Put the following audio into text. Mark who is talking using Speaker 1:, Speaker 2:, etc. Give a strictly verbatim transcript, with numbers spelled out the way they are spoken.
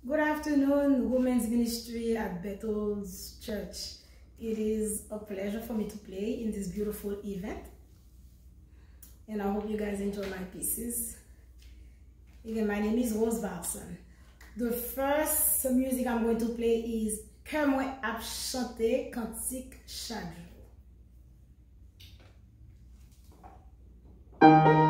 Speaker 1: Good afternoon, Women's Ministry at Bethel's Church. It is a pleasure for me to play in this beautiful event. And I hope you guys enjoy my pieces. Again, my name is Rose Barson. The first music I'm going to play is Que moi ap chante cantique chaque jour.